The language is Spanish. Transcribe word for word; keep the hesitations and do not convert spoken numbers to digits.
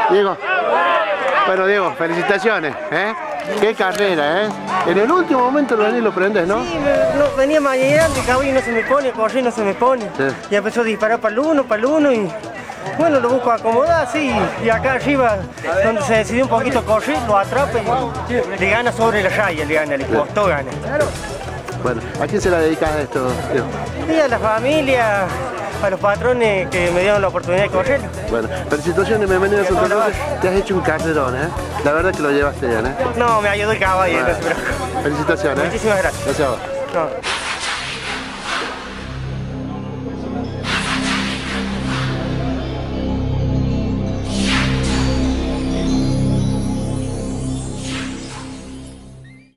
Diego. Bueno, Diego, felicitaciones, ¿eh? Qué carrera, ¿eh? En el último momento lo venís lo prendés, ¿no? Sí, me, no, venía más adelante, el caballo no se me pone, correr no se me pone. Sí. Y empezó a disparar para el uno, para el uno y bueno, lo busco acomodar, sí. Y acá arriba, donde se decidió un poquito correr, lo atrapa y le gana sobre la raya, le gana, le costó gana. Bueno, ¿a quién se la dedicas a esto, Diego? Y a la familia, a los patrones que me dieron la oportunidad de correr. Bueno, felicitaciones, bienvenido a Santa Cruz. Te has hecho un carrerón, ¿eh? La verdad que lo llevaste bien, ¿eh? No, me ayudó el caballo. Bueno, no se preocupe. felicitaciones. Muchísimas gracias. Gracias a vos. No.